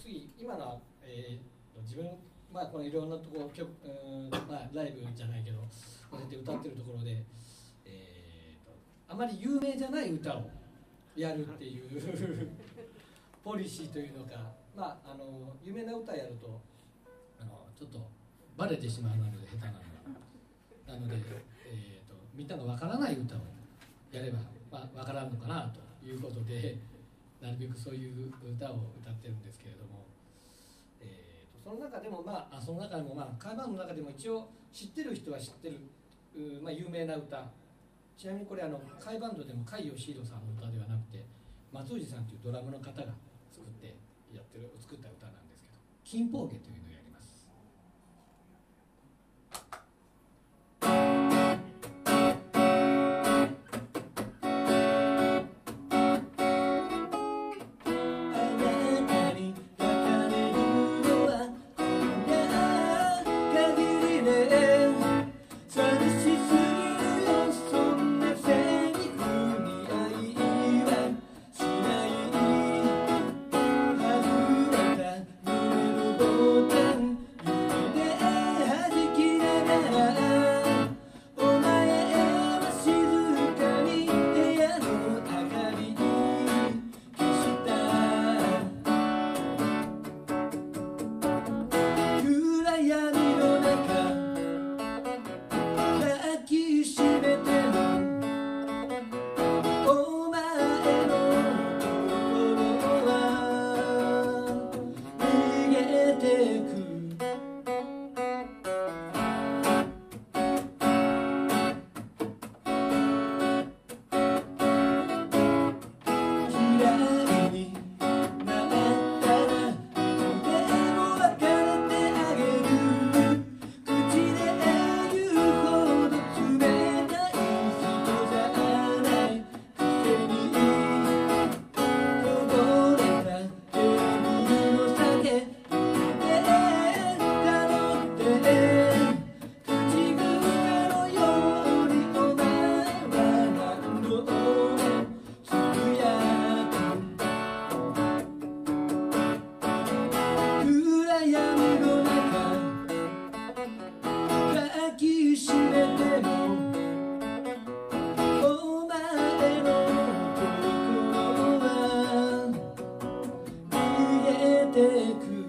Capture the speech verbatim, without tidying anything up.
次今のは、えー、自分まあこのいろんなところ曲うんまあライブじゃないけどこうやって歌ってるところで、えー、とあまり有名じゃない歌をやるっていうポリシーというのか、まああの有名な歌やるとあのちょっとバレてしまうので下手なのがなので、えー、とみんながわからない歌をやればまあわからんのかなということで。なるべくそういう歌を歌ってるんですけれども、えー、とその中でもまあその中でもまあカーバンの中でも一応知ってる人は知ってる、まあ、有名な歌。ちなみにこれあのカイバンドでも甲斐義弘さんの歌ではなくて松藤さんというドラムの方が作ってやってる作った歌なんですけど「金峰下」というのをやります。てく